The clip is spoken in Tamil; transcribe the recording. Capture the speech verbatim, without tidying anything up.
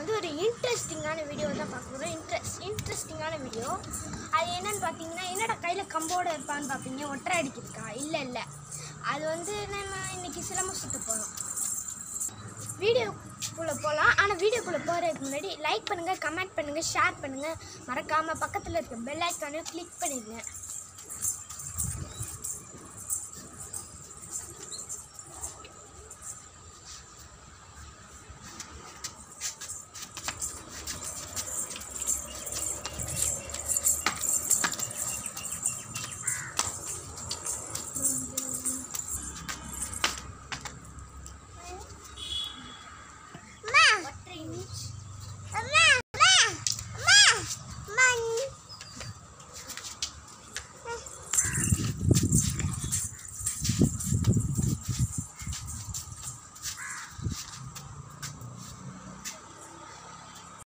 வந்து ஒரு இன்ட்ரெஸ்டிங்கான வீடியோ தான் பார்க்க போகிறோம். இன்ட்ரெஸ்ட் இன்ட்ரெஸ்டிங்கான வீடியோ. அது என்னென்னு பார்த்தீங்கன்னா, என்னடா கையில் கம்போடு இருப்பான்னு பார்ப்பீங்க, ஒற்றை அடிக்கிறதுக்கா? இல்லை இல்லை, அது வந்து நம்ம இன்றைக்கி சிலம்பம் சுற்ற போகிறோம். வீடியோக்குள்ளே போகலாம். ஆனால் வீடியோக்குள்ளே போகிறதுக்கு முன்னாடி லைக் பண்ணுங்கள், கமெண்ட் பண்ணுங்கள், ஷேர் பண்ணுங்கள், மறக்காமல் பக்கத்தில் இருக்க பெல் ஐக்கானையும் கிளிக் பண்ணிடுங்க.